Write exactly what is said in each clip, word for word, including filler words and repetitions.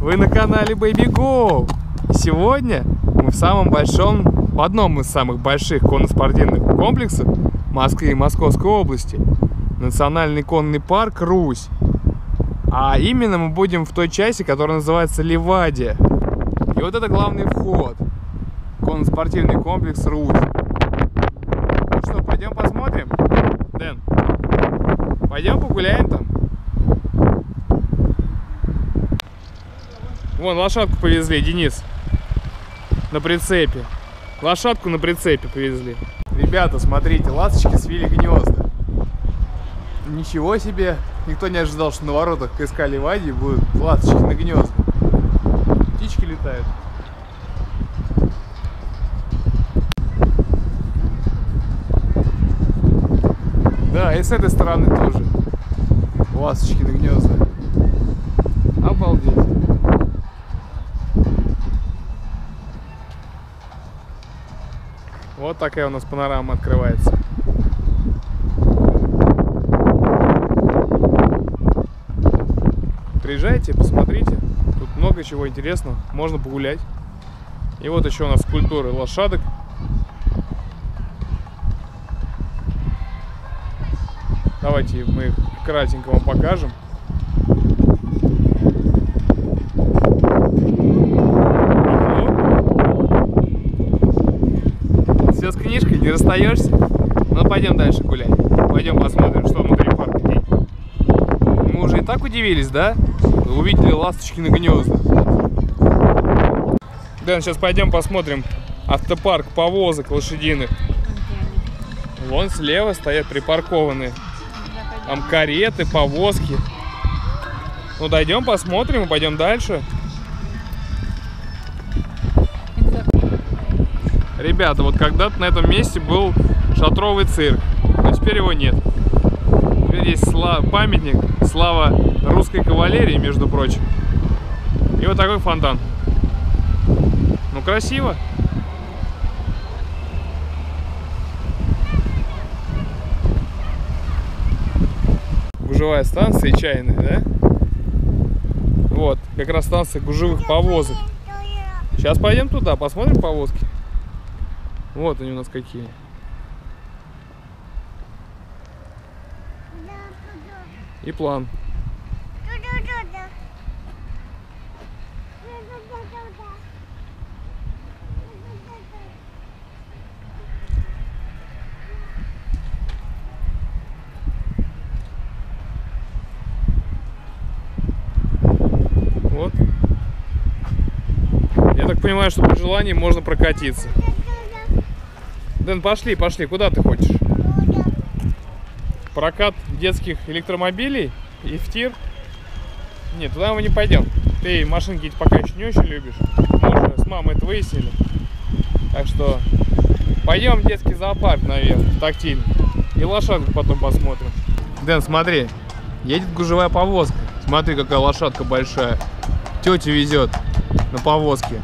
Вы на канале Baby Go. И сегодня мы в самом большом, в одном из самых больших конно-спортивных комплексов Москвы и Московской области. Национальный конный парк Русь. А именно мы будем в той части, которая называется Ливадия. И вот это главный вход. Конно-спортивный комплекс Русь. Ну что, пойдем посмотрим? Дэн, пойдем погуляем там? Вон, лошадку повезли, Денис. На прицепе. Лошадку на прицепе повезли. Ребята, смотрите, ласточки свили гнезда. Ничего себе. Никто не ожидал, что на воротах КСК Ливадии будут ласточки на гнезда. Птички летают. Да, и с этой стороны тоже. Ласточки на гнезда. Обалдеть. Вот такая у нас панорама открывается. Приезжайте, посмотрите. Тут много чего интересного. Можно погулять. И вот еще у нас скульптуры лошадок. Давайте мы их кратенько вам покажем. Все с книжкой, не расстаешься? Ну, пойдем дальше гулять. Пойдем посмотрим, что внутри парка. Мы уже и так удивились, да? Увидели ласточки на гнезда. Да, сейчас пойдем посмотрим автопарк повозок лошадиных. Вон слева стоят припаркованные. Там кареты, повозки. Ну, дойдем, посмотрим и пойдем дальше. Ребята, вот когда-то на этом месте был шатровый цирк, но теперь его нет. Теперь есть слав... памятник, слава русской кавалерии, между прочим. И вот такой фонтан. Ну, красиво. Гужевая станция чайная, да? Вот, как раз станция гужевых повозок. Сейчас пойдем туда, посмотрим повозки. Вот они у нас какие. И план. Вот. Я так понимаю, что при желании можно прокатиться. Дэн, пошли, пошли. Куда ты хочешь? Прокат детских электромобилей и в тир? Нет, туда мы не пойдем. Ты машинки пока еще не очень любишь. Мы уже с мамой это выяснили. Так что пойдем в детский зоопарк, наверное, тактильный. И лошадку потом посмотрим. Дэн, смотри. Едет гужевая повозка. Смотри, какая лошадка большая. Тетя везет на повозке.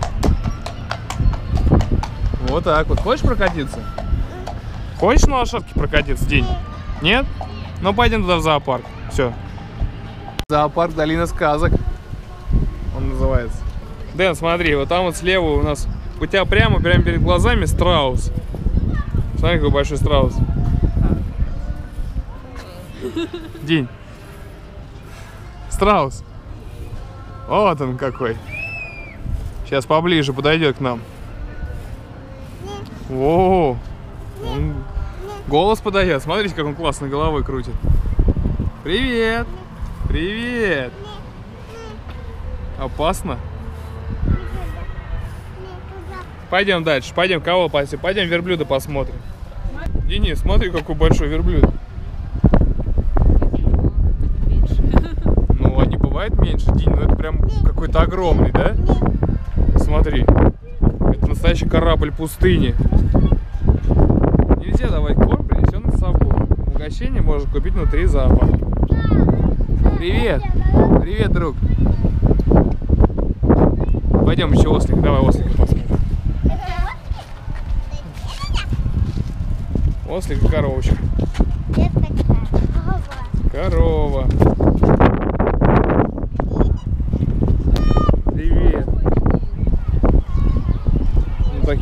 Вот так вот. Хочешь прокатиться? Хочешь на лошадке прокатиться, День? Нет? Ну, пойдем туда в зоопарк. Все. Зоопарк Долина сказок. Он называется. Дэн, смотри, вот там вот слева у нас, у тебя прямо, прямо перед глазами страус. Смотри, какой большой страус. День. Страус. Вот он какой. Сейчас поближе подойдет к нам. О, он голос подает. Смотрите, как он классно головой крутит. Привет. Привет. Опасно. Пойдем дальше. Пойдем кого пойдем? Пойдем верблюда посмотрим. Денис, смотри, какой большой верблюд. Ну, они бывают меньше, День, но это прям какой-то огромный, да? Смотри. Это настоящий корабль пустыни. Нельзя давать корм, принесенный с собой. Угощение можно купить внутри зоопарка. Привет! Привет, друг! Пойдем еще ослик. Давай ослика посмотрим. Ослик и коровочка. Корова.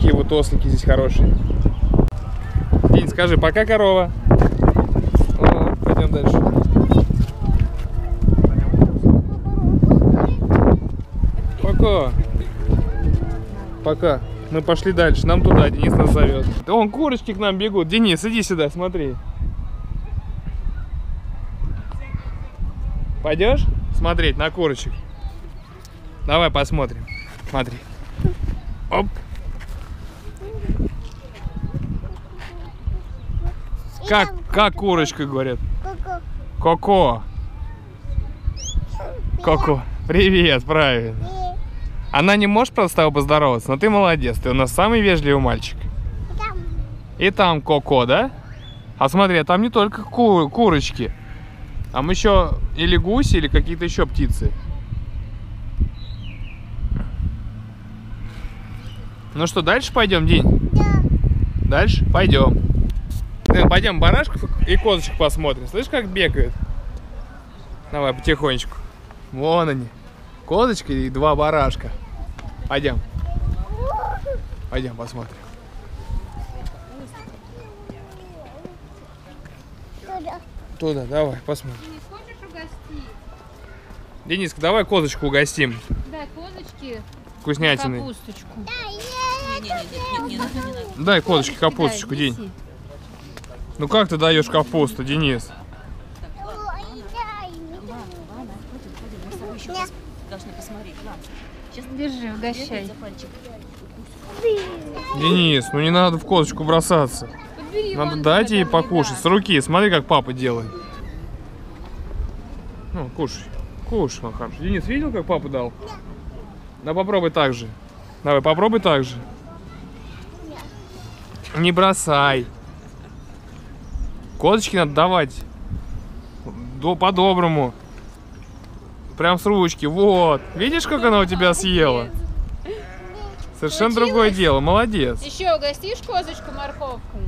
какие вот ослики здесь хорошие. День, скажи, пока, корова. О, пойдем дальше. Пока. Пока. Мы пошли дальше. Нам туда. Денис нас зовет. Вон курочки к нам бегут. Денис, иди сюда, смотри. Пойдешь смотреть на курочек? Давай посмотрим. Смотри. Оп. Как, как курочка говорят? Коко. Коко. Привет, правильно. Она не может просто с тобой поздороваться, но ты молодец. Ты у нас самый вежливый мальчик. И там Коко, да? А смотри, а там не только ку курочки. Там еще или гуси, или какие-то еще птицы. Ну что, дальше пойдем, День? Да. Дальше? Пойдем. Дэн, пойдем барашков и козочек посмотрим. Слышишь, как бегают? Давай, потихонечку. Вон они. Козочка и два барашка. Пойдем. Пойдем посмотрим. Туда. Туда, давай, посмотрим. Денис, хочешь угостить? Дениска, давай козочку угостим. Дай козочки. Вкуснятины. Капусточку. Дай козочке капусточку, День. Ну как ты даешь капусту, Денис? Должны посмотреть. Сейчас держи, угощай. Денис, ну не надо в козочку бросаться. Подбери, Надо вон дать туда, ей там покушать. еда. С руки. Смотри, как папа делает. Ну, кушай. Кушай, мой хороший. Денис, видел, как папа дал? Да попробуй так же. Давай, попробуй так же. Не бросай. Козочки надо давать. По-доброму. Прям с ручки. Вот. Видишь, как она у тебя съела? Совершенно другое дело. Молодец. Еще угостишь козочку морковкой?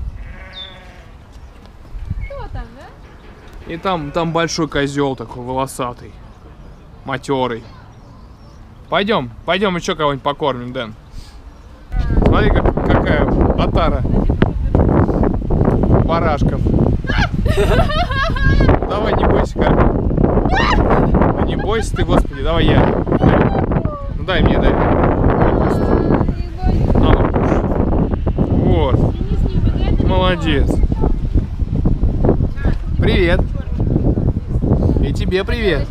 Кто там, да? И там, там большой козел такой, волосатый. Матерый. Пойдем, пойдем еще кого-нибудь покормим, Дэн. Смотри, как, какая отара барашков. Давай, не бойся, корми. Да не бойся ты, господи, давай я. Ну дай мне, дай. А ну. Вот. Молодец. Привет. И тебе привет.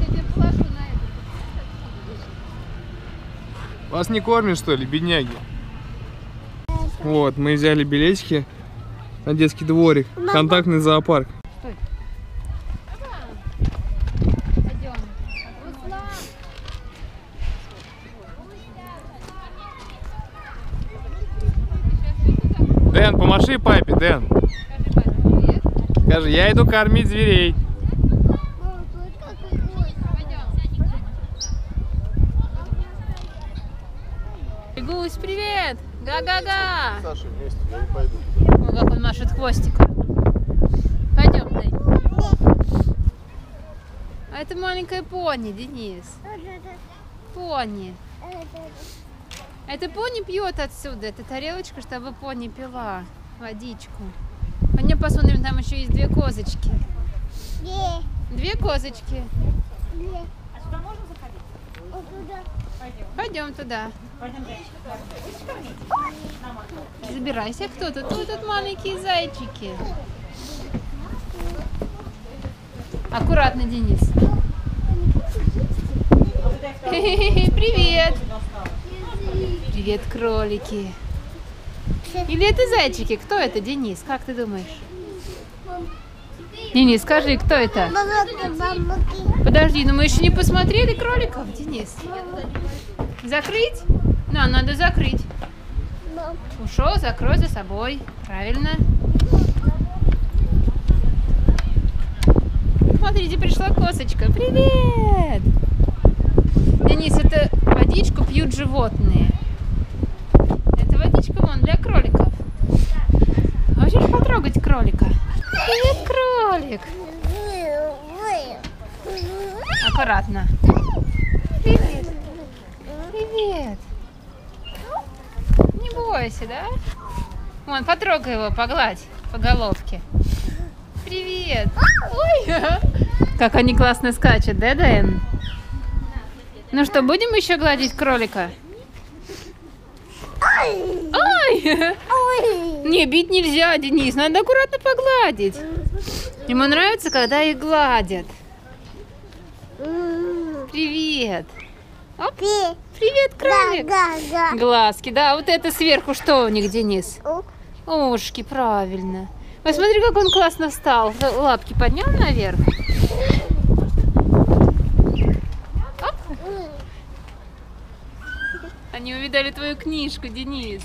Вас не кормят, что ли, бедняги? Вот, мы взяли билетики на детский дворик. Контактный зоопарк. Стой. Пойдем. Дэн, помаши папе, Дэн. Скажи, папе, привет. Скажи, я иду кормить зверей. Гусь, привет! Га-га-га! Саша вместе, я не пойду. О, как он машет хвостиком. Пойдем, Дэнь. А это маленькая пони, Денис. Пони. Это пони пьет отсюда. Это тарелочка, чтобы пони пила водичку. Пойдем посмотрим, там еще есть две козочки. Две козочки. А сюда можно заходить? Пойдем туда. Пойдем дальше. Забирайся, кто тут? Тут, тут маленькие зайчики. Аккуратно, Денис. Привет. Привет, кролики. Или это зайчики? Кто это, Денис? Как ты думаешь? Денис, скажи, кто это? Подожди, но мы еще не посмотрели кроликов, Денис. Закрыть? Да, надо закрыть. Ушел, закрой за собой. Правильно. Смотрите, пришла косочка. Привет! Денис, это водичку пьют животные. Это водичка вон для кроликов. Хочешь потрогать кролика? Привет, кролик! Аккуратно. Привет! Привет! Не бойся, да? Вон, потрогай его, погладь по головке. Привет. Ой, как они классно скачут, да, Дэн? Ну что, будем еще гладить кролика? Ой! Не, бить нельзя, Денис, надо аккуратно погладить. Ему нравится, когда их гладят. Привет. Оп. Привет, кролик. Глазки, да, вот это сверху что у них, Денис? Ушки, правильно. Посмотри, как он классно встал. Лапки поднял наверх. Оп. Они увидали твою книжку, Денис.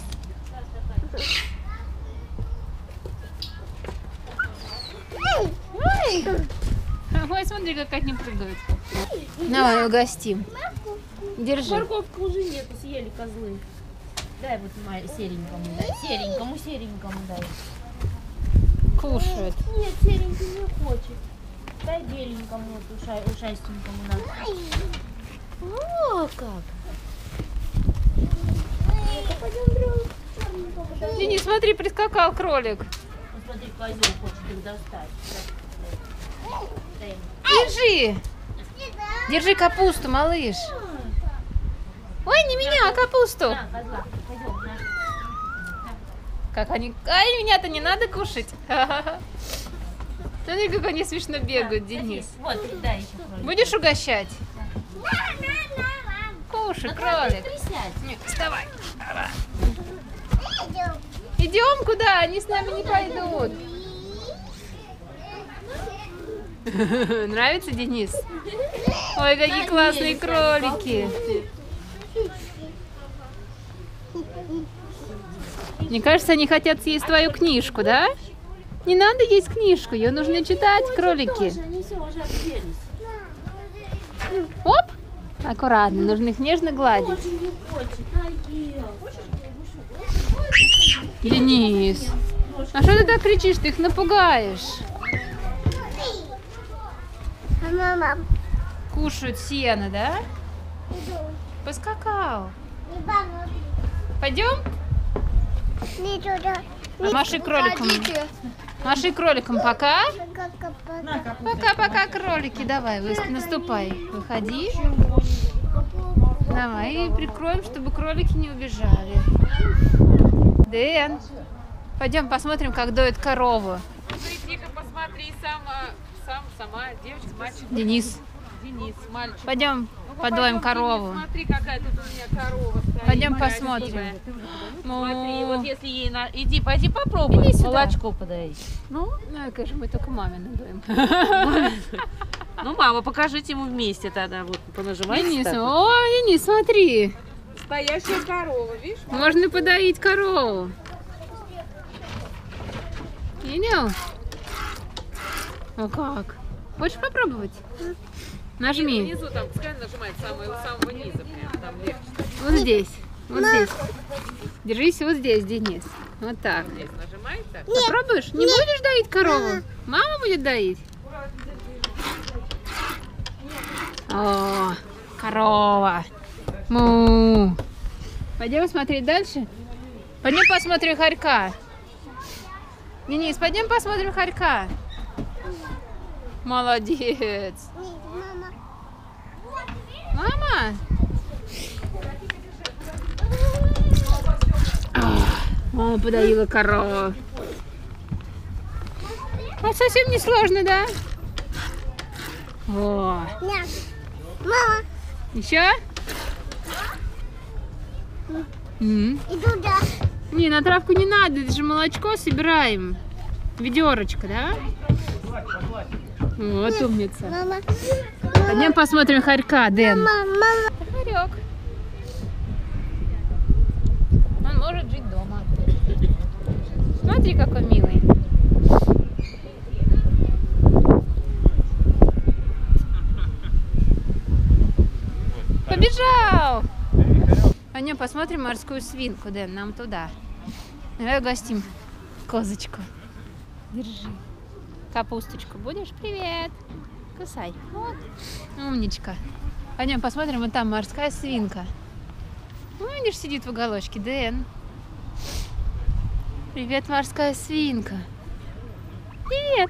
Ой, Ой смотри, как они прыгают. Давай угостим. Держи. Морковку уже нету, съели козлы. Дай вот серенькому, дай. Серенькому, серенькому дай. Кушают. Нет, серенький не хочет. Дай беленькому, вот, уша, ушастенькому надо. О, как! Денис, смотри, прискакал кролик. Ну, смотри, козел хочет их достать. Дай ему. Держи. Держи капусту, малыш. Ой, не меня, а капусту. На, козла, пойдем, на. Как они... Ай, меня-то не надо кушать. Смотри, как они смешно бегают, Денис. Вот, дай еще кролик. Будешь угощать? Кушай, кролик. Присядь. Нет, вставай. Давай. Идем куда? Они с нами не пойдут. Нравится, Денис? Ой, какие классные кролики. Мне кажется, они хотят съесть твою книжку, да? Не надо есть книжку, ее нужно читать, кролики. Они все уже объелись. Оп! Аккуратно, нужно их нежно гладить. Очень не хочет. Ай, ел. Денис, а что ты так кричишь? Ты их напугаешь. Мама, Кушают сено, да? Поскакал. не бабушка, Пойдем? не туда. А Маши кроликом. Маши кроликом пока. Пока-пока, кролики. Давай, вы- наступай. Выходи. Давай, и прикроем, чтобы кролики не убежали. Дэн, пойдем посмотрим, как доят корову. Тихо, посмотри, сама, сам, сама, девочка, мальчик. Денис, Денис, мальчик. пойдем Ну, подоим пойдем, корову. Денис, смотри, какая тут у меня корова стоит. Пойдем красивая. посмотрим. Смотри, Ну, вот если ей на... Иди, пойди попробуй. Иди сюда. Молочко подай. ну, конечно, мы только маме надоим. Ну, мама, покажите ему вместе тогда. Вот, понажимайте. Денис, так вот. ой, Денис, смотри. Настоящая корова, видишь? Можно подоить корову. Видел? О, как? Хочешь попробовать? Нажми. Внизу там, пускай нажимает самое, у самого низа, прям там легче. Вот здесь. Вот здесь. Держись вот здесь, Денис. Вот так. Здесь нажимает так. Попробуешь? Не будешь доить корову? Мама будет доить? О, корова. Му. Пойдем смотреть дальше? Пойдем посмотрим хорька. Денис, пойдем посмотрим хорька. Молодец. Мама, Мама? А, Мама подоила корову. А совсем не сложно, да? О, нет. Мама, еще? М. и туда. Не, на травку не надо, это же молочко собираем. Ведерочка, да? Вот умница. Мама, Пойдем посмотрим хорька, Дэн. мама, Хорек. Он может жить дома. Смотри, какой милый. Побежал! Пойдем посмотрим морскую свинку, Дэн, нам туда. Давай угостим козочку. Держи. Капусточку будешь? Привет. Кусай. Вот. Умничка. Пойдем посмотрим, вот там морская свинка. Ну, видишь, сидит в уголочке. Дэн. Привет, морская свинка. Привет.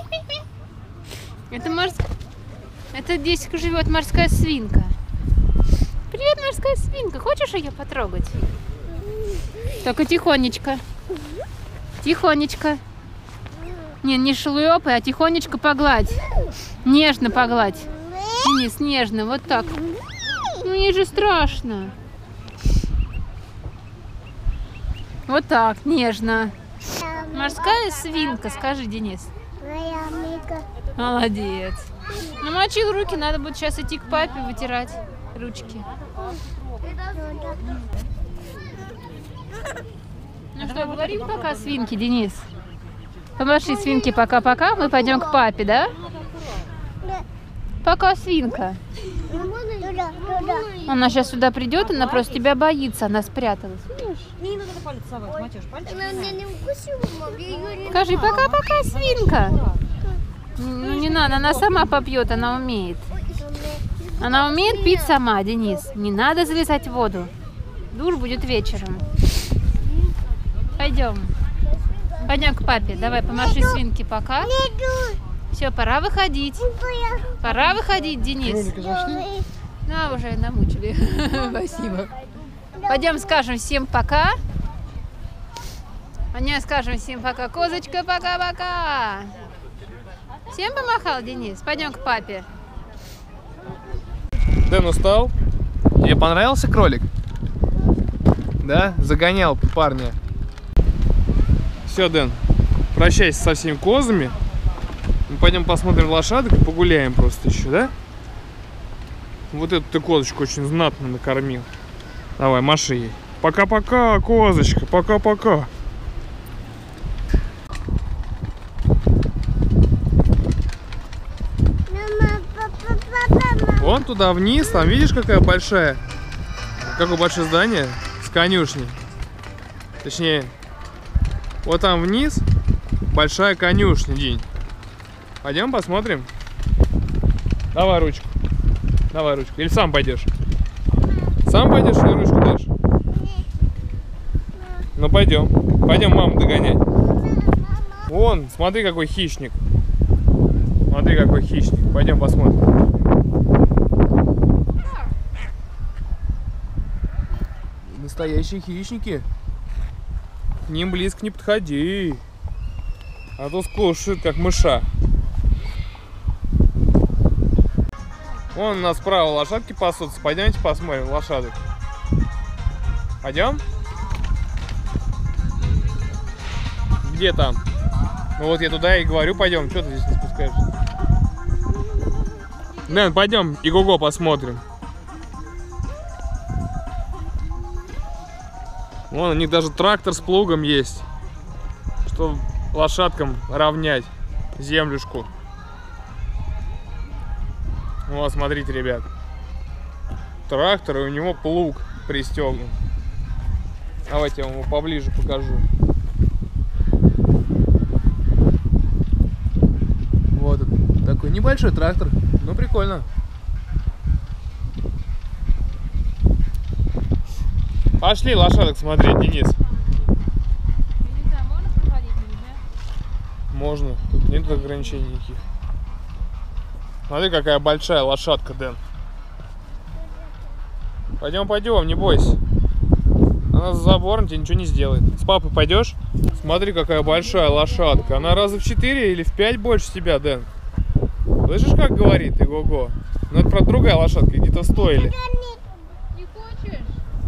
Это морская... Это здесь живет морская свинка. Привет, морская свинка. Хочешь ее потрогать? Только тихонечко. Тихонечко. Не, не шлепай, а тихонечко погладь. Нежно погладь. Денис, нежно, вот так. Ну, ей же страшно. Вот так, нежно. Морская свинка, скажи, Денис. Моя amiga. Молодец. Намочил руки, надо будет сейчас идти к папе вытирать ручки. Ну что, говорим пока свинки, Денис? Помаши свинки пока-пока, мы пойдем к папе, да? Пока, свинка. Туда, туда. Она сейчас сюда придет, она просто тебя боится, она спряталась. Не надо палец совать, Матюш, пальчик. Она меня не укусила, мам. Я ее не Скажи пока-пока, свинка. Ну не надо, она сама попьет, она умеет. Она умеет пить сама, Денис. Не надо залезать в воду. Душ будет вечером. Пойдем. Пойдем к папе. Давай, помаши свинки пока. Все, пора выходить. Пора выходить, Денис. На, уже намучили. Спасибо. Пойдем скажем всем пока. Аня, скажем всем пока. Козочка, пока-пока. Всем помахал, Денис? Пойдем к папе. Дэн устал? Тебе понравился кролик? Да? Загонял парня. Все, Дэн, прощайся со всеми козами. Мы пойдем посмотрим лошадок и погуляем просто еще, да? Вот эту ты козочку очень знатно накормил. Давай, маши ей. Пока-пока, козочка, пока-пока. Вон туда вниз, там видишь, какая большая, какое большое здание с конюшней. Точнее, вот там вниз большая конюшня, День. Пойдем посмотрим. Давай ручку. Давай ручку. Или сам пойдешь? Сам пойдешь или ручку дашь? Ну пойдем. Пойдем маму догонять. Вон, смотри, какой хищник. Смотри, какой хищник. Пойдем посмотрим. Настоящие хищники. К ним близко не подходи. А то скушают, как мыша. Вон у нас справа лошадки пасутся. Пойдемте посмотрим лошадок. Пойдем? Где там? Ну вот я туда и говорю, пойдем. Что ты здесь не спускаешься? Дэн, пойдем и Гого посмотрим. Вон у них даже трактор с плугом есть, чтобы лошадкам равнять землюшку. Вот, смотрите, ребят. Трактор, и у него плуг пристегнут. Давайте я вам его поближе покажу. Вот такой небольшой трактор. Ну, прикольно. Пошли лошадок смотреть, Денис. Можно. Тут нет ограничений никаких. Смотри, какая большая лошадка, Дэн. Пойдем, пойдем, не бойся. Она за забором тебе ничего не сделает. С папой пойдешь? Смотри, какая большая лошадка. Она раза в четыре или в пять больше тебя, Дэн. Слышишь, как говорит Ого-го? Ну это, правда, другая лошадка, где-то стоили. Не хочешь?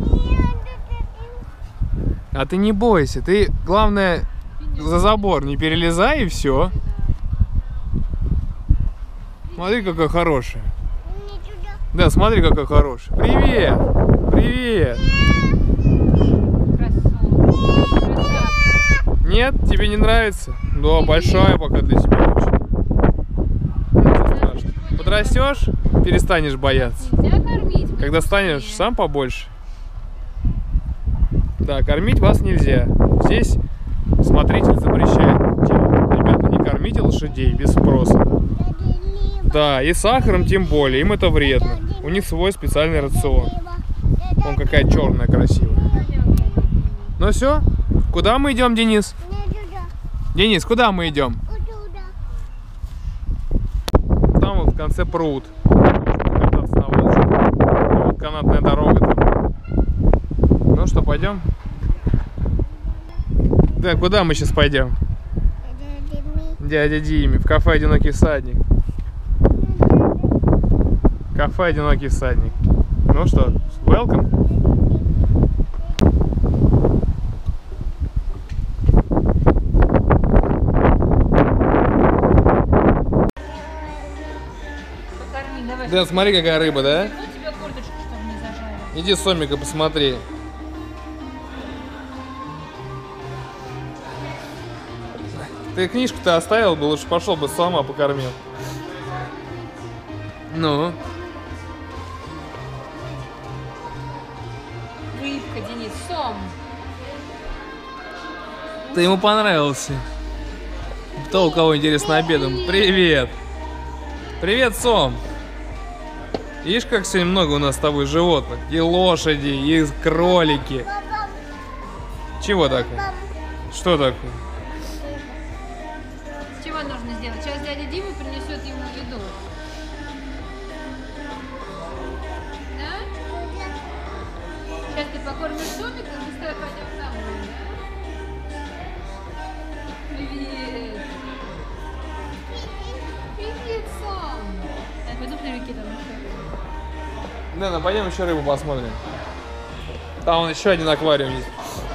А ты не бойся. Ты, главное, за забор не перелезай, и все. Смотри, какая хорошая. Да, смотри, какая хорошая. Привет! Привет! Нет? Тебе не нравится? Да, большая пока для тебя очень. Подрастешь, перестанешь бояться. Нельзя кормить. Когда станешь сам побольше. Да, кормить вас нельзя. Здесь смотритель запрещает. Ребята, не кормите лошадей без спроса. Да, и сахаром тем более, им это вредно. У них свой специальный рацион. Вон какая черная красивая. Ну все, Куда мы идем, Денис? Денис, куда мы идем? Там вот в конце пруд. Кататься на лодке. Вот канатная дорога там. Ну что, пойдем? Да, куда мы сейчас пойдем? Дядя Диме. В кафе «Одинокий всадник». Кафе «Одинокий всадник». Ну что, welcome. Да, смотри, какая рыба, да? Ну тебе курточку, чтобы не зажарить. Иди, Сомика, посмотри. Ты книжку-то оставил бы, лучше пошел бы сама покормил. Ну? Рыбка, Денис, сом. Ты ему понравился. Кто у кого интересно обедом? Привет. Привет, Сом. Видишь, как сегодня много у нас с тобой животных? И лошади, и кролики. Чего такое? Что такое? Чего нужно сделать? Сейчас дядя Дима принесет ему еду. Да? Сейчас ты покормишь Сомика, и мы с тобой пойдем домой, да? Привет! Привет, Сом! Я пойду на реке там еще. Да, ну пойдем еще рыбу посмотрим. Там вон еще один аквариум есть.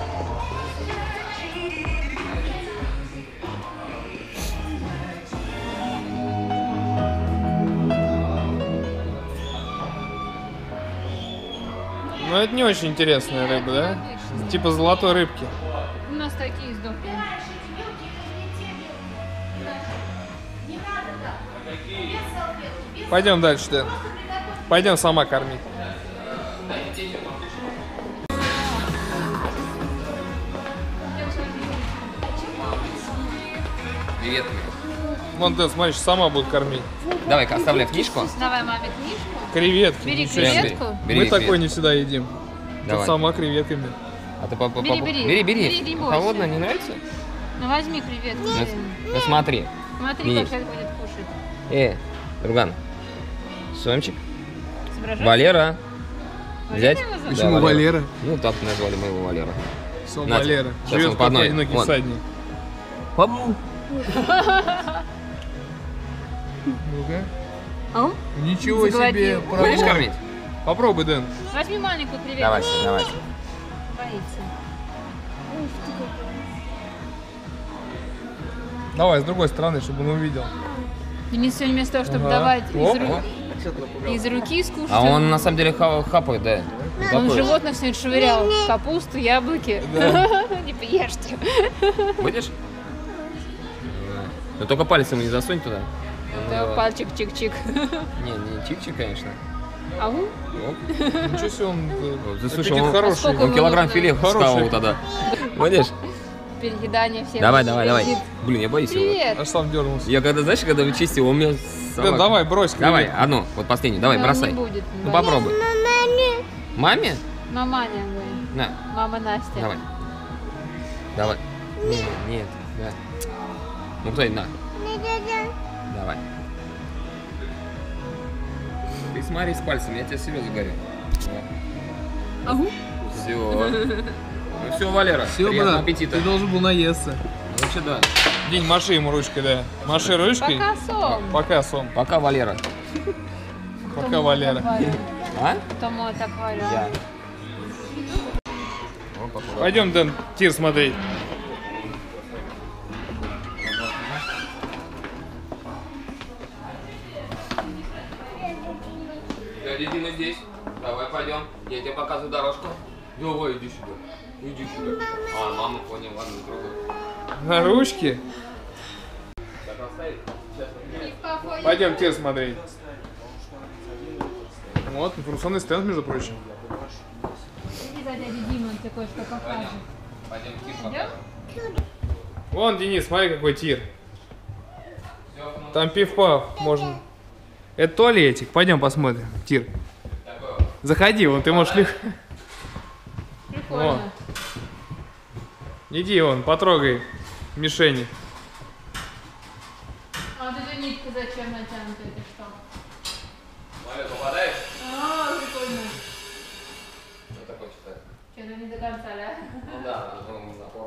Ну это не очень интересная рыба, да? Типа золотой рыбки. У нас такие сдохли. Пойдем дальше, да. Пойдем сама кормить. Привет. Вон, Дэн, смотри, сама будет кормить. Давай-ка, оставляй книжку. Давай маме книжку. Креветки. Бери Ничего себе. креветку. Бери, Мы бери. такой не всегда едим. Тут Давай. сама креветками. А ты по -по Бери, бери. бери, бери. Бери, не бойся. Холодно, не нравится? Ну возьми креветку. Ну, Дэн. ну смотри. Смотри, Бери. как сейчас будет кушать. Э, друган. Сомчик. Изображай. Валера. Взять? его зовут? Почему Валера? Ну так назвали моего Валера. Сом На, Валера. сейчас Живет он в по одной. кафе «Одинокий Вон. всадник». Папу. Ну-ка. Ау? Ничего Заглотил. себе. Будешь Попробуй. кормить? Попробуй, Дэн. Возьми маленькую креветку. Давайте, давайте. Боится. Давай, с другой стороны, чтобы он увидел. Денис сегодня вместо того, чтобы Ага. давать из, Оп. ру- из руки скушать, А он на самом деле ха- хапает, да. он Такой. животных сегодня швырял. Капусту, яблоки. Типа ешьте. Будешь? Но только палец ему не засунь туда. Он Да, его- пальчик чик-чик. Не, не чик-чик, конечно. Ау? Оп. Ничего себе, он э, Ты слушай, аппетит он- хороший. сколько Он Ему килограмм нужно филе хороший. схавал тогда. Будешь? Переедание всем. Давай, давай, давай. Летит. Блин, я боюсь его. Привет. Аж сам дернулся. Я когда, знаешь, когда вычистил, он меня... Дэн, давай, брось Давай, креветку. одну, вот последнюю, давай, Но он бросай. не будет. Ну попробуй. Маме? Мама не будет. На, Мама Настя. давай. Давай. Нет, нет, да. Ну кто на? Давай. Ты смотри с пальцем, я тебе серьезно говорю. Ау. Все. Ну все, Валера, Все, приятного брат, аппетита. ты должен был наесться. Ну что, да. День, маши ему ручкой, да. Маши ручкой. Пока, Сом. Пока, Сом. Пока, Валера. Пока, Валера. А? Кто мой так Валера? Я. Опа, аккуратно. Пойдем, Дэн, тир смотреть. Дядя Дима здесь. Давай пойдем. Я тебе показываю дорожку. Давай, иди сюда. Иди сюда. А, мама понял, ладно, другой. На ручки. Так оставить? Сейчас. Пойдем тир смотреть. Вот, информационный стенд, между прочим. Иди за дядей Димой, он тебе кое-что покажет. Пойдем, тихо. Идем? Вон, Денис, смотри, какой тир. Там пиф-паф, можно. Это туалетик. Пойдем посмотрим. Тир. Заходи, вон ты можешь легко. Прикольно. Иди вон, потрогай мишени. А вот эта нитка зачем натянута? Это что? Смотри, попадаешь? А, прикольно. Что такое читать? Что-то не до конца, да? Ну да, ну, запомнил.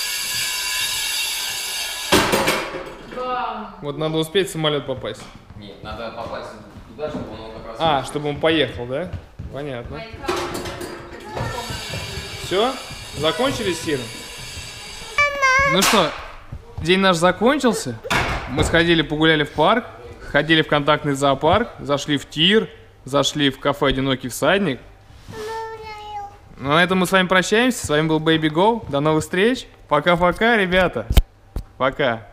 Бам! Вот надо успеть в самолет попасть. Нет, надо попасть туда, чтобы он как раз... А, чтобы он поехал, да? Понятно. Все? Закончили с Сиром? Ну что, день наш закончился. Мы сходили, погуляли в парк, ходили в контактный зоопарк, зашли в тир, зашли в кафе «Одинокий всадник». Ну, на этом мы с вами прощаемся. С вами был Baby Go. До новых встреч. Пока-пока, ребята. Пока.